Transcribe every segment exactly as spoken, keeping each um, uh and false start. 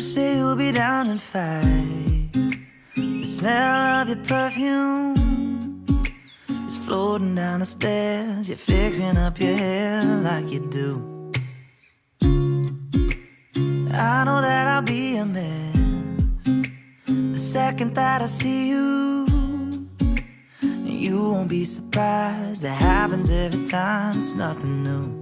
say you'll be down in five. The smell of your perfume is floating down the stairs. You're fixing up your hair like you do. I know that I'll be a mess the second that I see you. You won't be surprised, it happens every time, it's nothing new.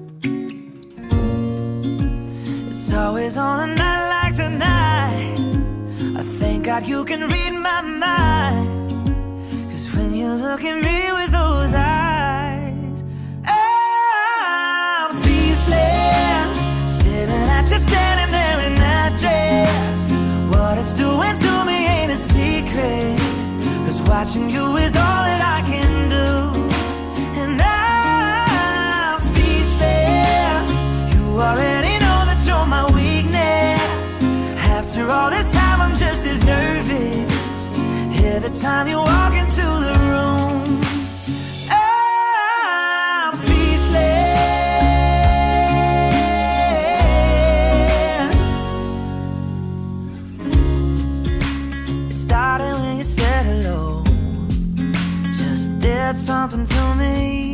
It's always on a night like tonight. I thank God you can read my mind, 'cause when you look at me with those eyes, I'm speechless, staring at you standing there in that dress. What it's doing to me ain't a secret, 'cause watching you is all that I can do. And I'm speechless, you already know that you're my weakness. After all this time I'm just as nervous every time you walk into the room. I'm speechless. It started when you said hello, just did something to me.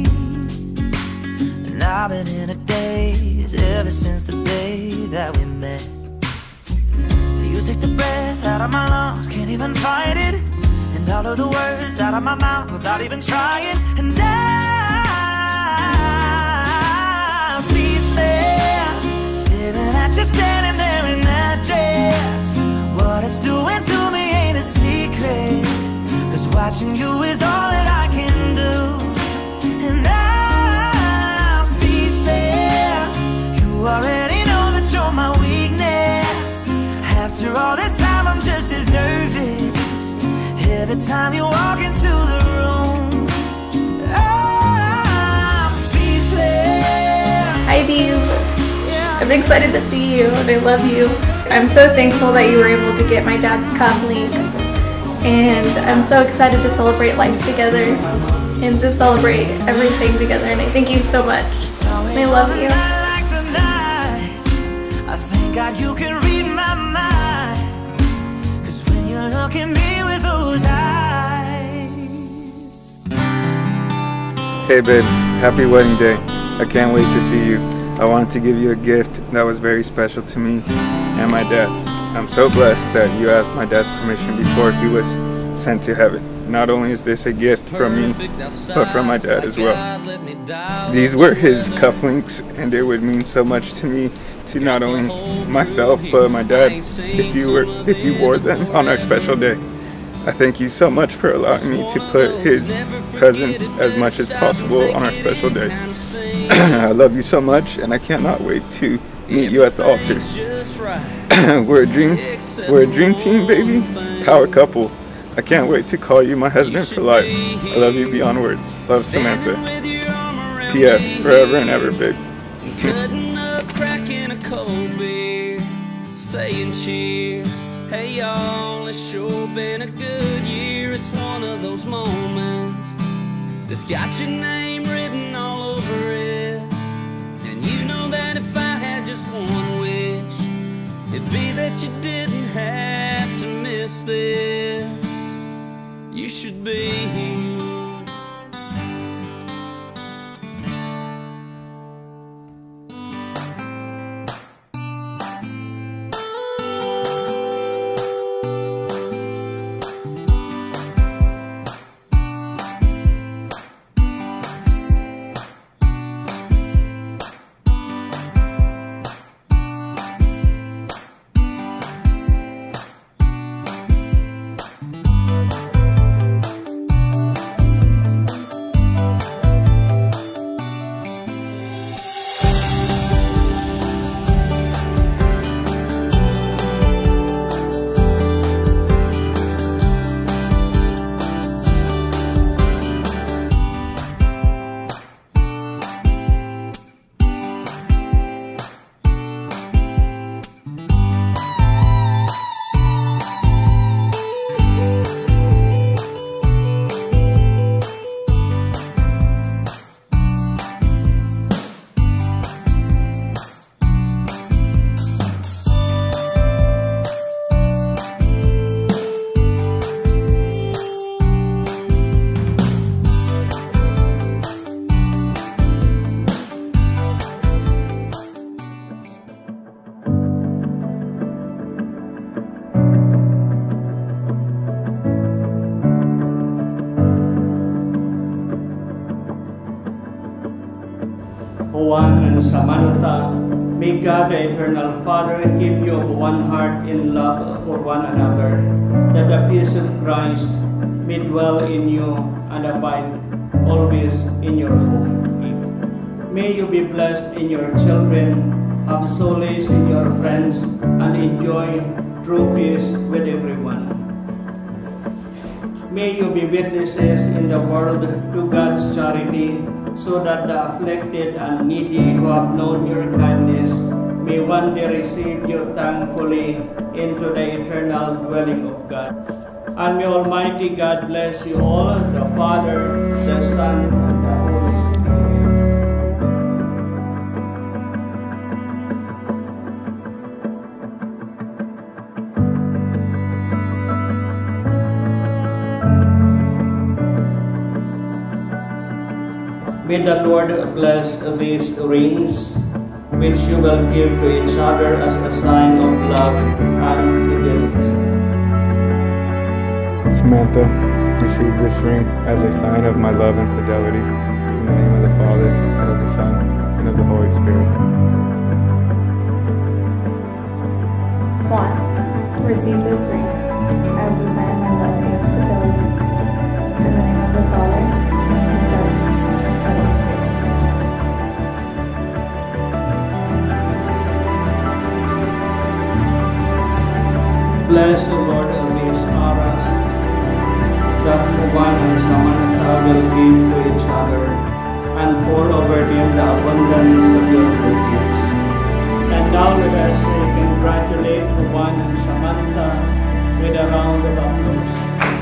And I've been in a daze ever since the day that we met. You take the breath out of my lungs, can't even fight it, and all of the words out of my mouth without even trying. And I'm speechless, staring at you standing there in that dress. What it's doing to me ain't a secret, 'cause watching you is all that I can do. And I'm speechless, you already know that you're my weakness. After all this time I'm just as nervous every time you walk into the room. I'm speechless. Hi Bees, I'm excited to see you and I love you. I'm so thankful that you were able to get my dad's cufflinks, and I'm so excited to celebrate life together and to celebrate everything together, and I thank you so much. And I love you. I thank God you can read my mind, 'cause when you look at me with those eyes. Hey babe, happy wedding day. I can't wait to see you. I wanted to give you a gift that was very special to me and my dad. I'm so blessed that you asked my dad's permission before he was sent to heaven. Not only is this a gift from me, but from my dad as well. These were his cufflinks, and it would mean so much to me, to not only myself but my dad, if you were if you wore them on our special day. I thank you so much for allowing me to put his presence as much as possible on our special day. I love you so much, and I cannot wait to meet you at the altar. we're a dream we're a dream team, baby. Power couple. I can't wait to call you my husband for life. I love you beyond words. Love, Samantha. P S Forever and ever, babe. Cutting up, cracking a cold beer, saying cheers. Hey y'all, it's sure been a good year. It's one of those moments that's got your name written all over it. And you know that if I had just one wish, it'd be that you didn't have to miss this. You should be here. Juan and Samantha, may God the Eternal Father keep you of one heart in love for one another, that the peace of Christ may dwell in you and abide always in your home. May you be blessed in your children, have solace in your friends, and enjoy true peace with everyone. May you be witnesses in the world to God's charity, so that the afflicted and needy who have known your kindness may one day receive you thankfully into the eternal dwelling of God. And may Almighty God bless you all, the Father, the Son, and the Holy Spirit. May the Lord bless these rings, which you will give to each other as a sign of love and fidelity. Samantha, receive this ring as a sign of my love and fidelity. In the name of the Father, and of the Son, and of the Holy Spirit. Juan, receive this ring as a sign of my love and fidelity. In the name of the Father, and the Son, bless, O Lord, of these aras, that Juan and Samantha will give to each other, and pour over them the abundance of your good gifts. And now let us congratulate Juan and Samantha with a round of applause.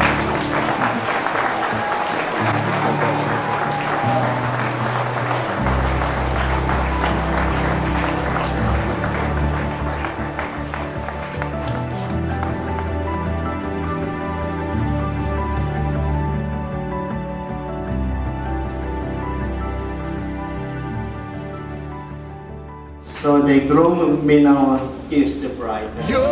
So the groom may now kiss the bride.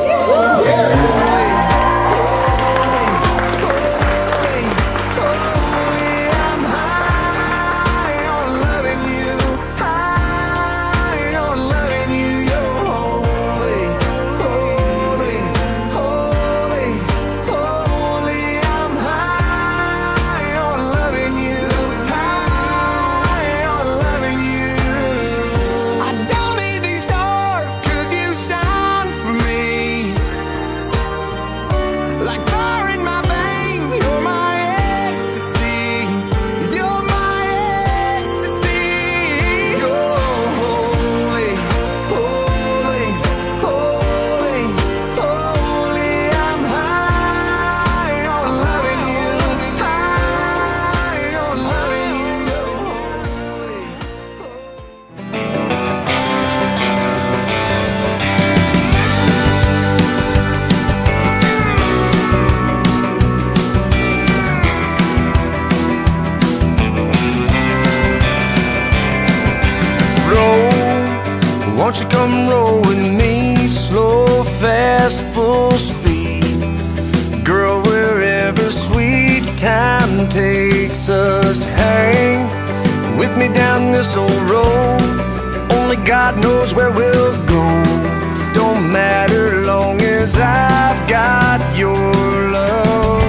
Won't you come roll with me, slow, fast, full speed, girl, wherever sweet time takes us. Hang with me down this old road, only God knows where we'll go. Don't matter long as I've got your love.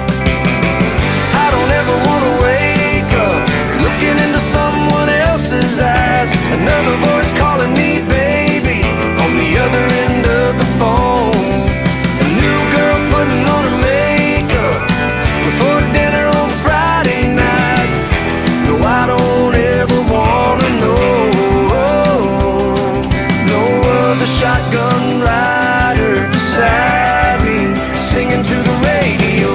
I don't ever want to wake up looking into someone else's eyes, another voice calling me baby on the other end of the phone. A new girl putting on her makeup before dinner on Friday night. No, I don't ever wanna know. No other shotgun rider beside me singing to the radio.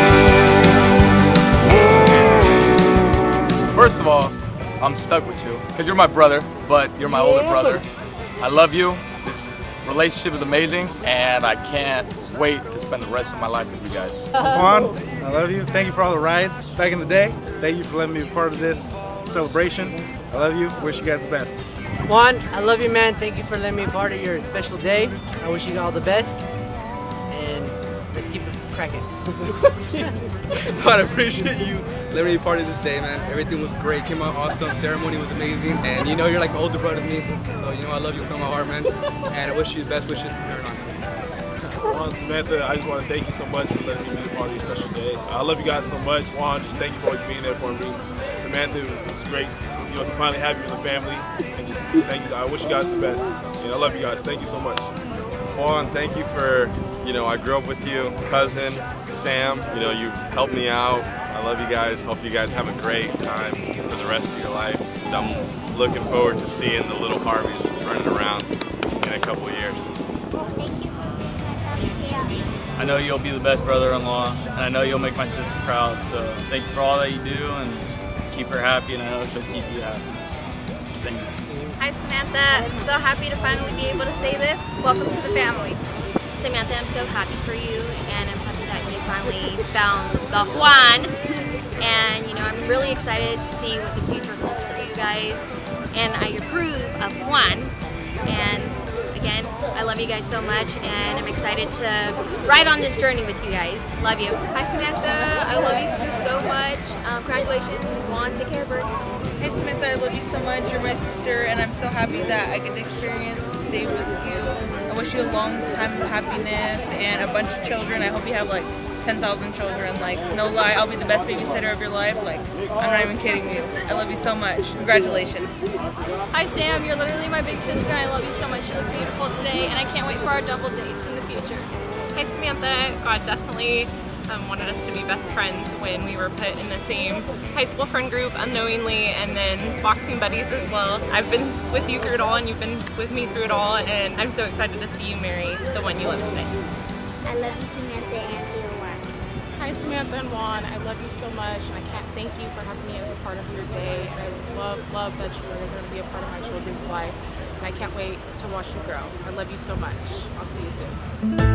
Whoa. First of all, I'm stuck with you because you're my brother, but you're my older brother. I love you. This relationship is amazing, and I can't wait to spend the rest of my life with you guys. Juan, I love you. Thank you for all the rides back in the day. Thank you for letting me be part of this celebration. I love you. Wish you guys the best. Juan, I love you, man. Thank you for letting me be part of your special day. I wish you all the best, and let's keep it cracking. I appreciate you let me be part of this day, man. Everything was great, came out awesome, ceremony was amazing, and you know, you're like the older brother to me, so you know, I love you with all my heart, man, and I wish you the best wishes from here on. Juan, Samantha, I just want to thank you so much for letting me be a part of your special day. I love you guys so much. Juan, just thank you for always being there for me. Samantha, it was great, you know, to finally have you in the family, and just thank you. I wish you guys the best. And I love you guys. Thank you so much. Juan, thank you for, you know, I grew up with you, cousin, Sam, you know, you helped me out. I love you guys. Hope you guys have a great time for the rest of your life. And I'm looking forward to seeing the little Harveys running around in a couple of years. I know you'll be the best brother-in-law, and I know you'll make my sister proud, so thank you for all that you do, and just keep her happy, and I know she'll keep you happy. Thank you. Hi Samantha, I'm so happy to finally be able to say this. Welcome to the family. Samantha, I'm so happy for you, and I'm happy that you finally found the Juan, and you know, I'm really excited to see what the future holds for you guys, and I approve of Juan, and again, I love you guys so much, and I'm excited to ride on this journey with you guys. Love you. Hi Samantha, I love you sister so much. Um, congratulations, Juan, take care of her. Hey Samantha, I love you so much. You're my sister, and I'm so happy that I get to experience this day with you. I wish you a long time of happiness and a bunch of children. I hope you have like ten thousand children. Like, no lie, I'll be the best babysitter of your life. Like, I'm not even kidding you. I love you so much. Congratulations. Hi Sam, you're literally my big sister. I love you so much. You look beautiful today, and I can't wait for our double dates in the future. Hey Samantha, God definitely um, wanted us to be best friends when we were put in the same high school friend group unknowingly, and then boxing buddies as well. I've been with you through it all, and you've been with me through it all, and I'm so excited to see you marry the one you love today. I love you, Samantha, and dear Juan. Hi Samantha and Juan, I love you so much, and I can't thank you for having me as a part of your day. And I love, love that you guys are going to be a part of my children's life, and I can't wait to watch you grow. I love you so much. I'll see you soon.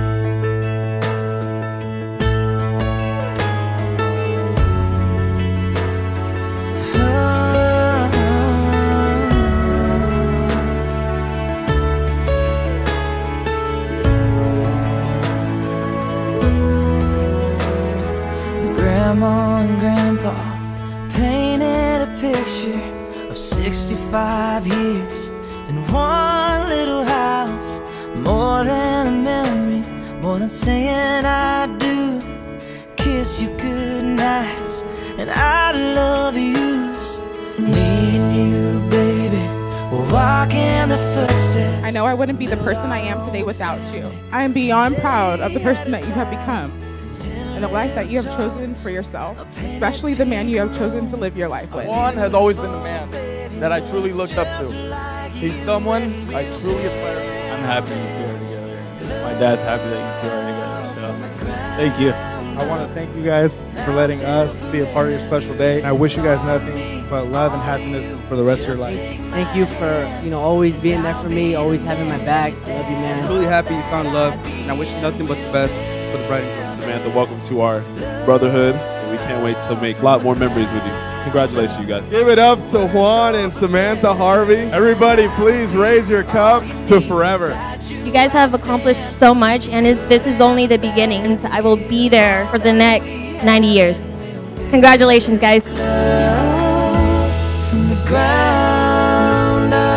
Grandma and Grandpa painted a picture of sixty-five years in one little house. More than a memory, more than saying I do. Kiss you good nights and I love yous. Me and you, baby, will walk in the footsteps. I know I wouldn't be the person I am today without you. I am beyond proud of the person that you have become and the life that you have chosen for yourself, especially the man you have chosen to live your life with. Juan has always been the man that I truly looked up to. He's someone I truly aspire to. I'm happy you two are together. My dad's happy that you two are together, so thank you. I want to thank you guys for letting us be a part of your special day. I wish you guys nothing but love and happiness for the rest of your life. Thank you for, you know, always being there for me, always having my back. Love you, man. I'm really happy you found love, and I wish you nothing but the best for the bride and groom. Samantha, welcome to our brotherhood, and we can't wait to make a lot more memories with you. Congratulations, you guys. Give it up to Juan and Samantha Harvey. Everybody, please raise your cups to forever. You guys have accomplished so much, and it, this is only the beginning. And I will be there for the next ninety years. Congratulations, guys. From the ground up,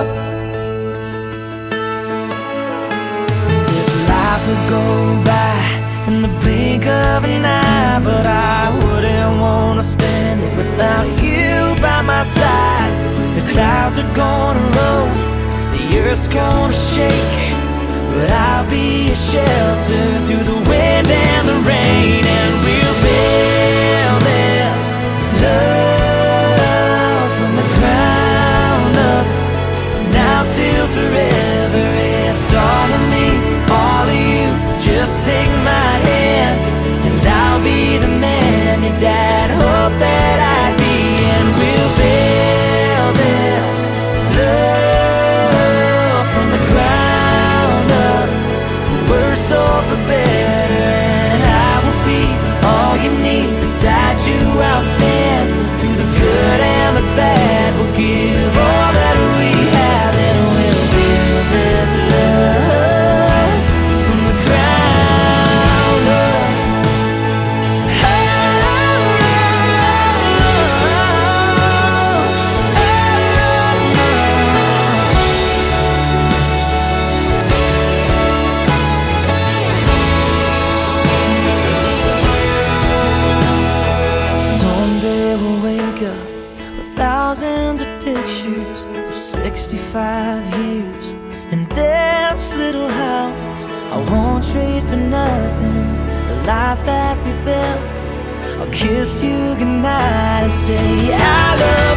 this life will go by in the blink of an eye, but I wouldn't want to spend it without you by my side. The clouds are gonna roll, the earth's gonna shake, but I'll be a shelter through the wind and the rain, and we'll build this love from the ground up, now till forever. It's all of me, all of you. Just take my hand, and I'll be the man your dad hoped that I'd be, and we'll build this love from the ground up, for worse or for better, and I will be thousands of pictures of sixty-five years in this little house. I won't trade for nothing the life that we built. I'll kiss you goodnight and say I love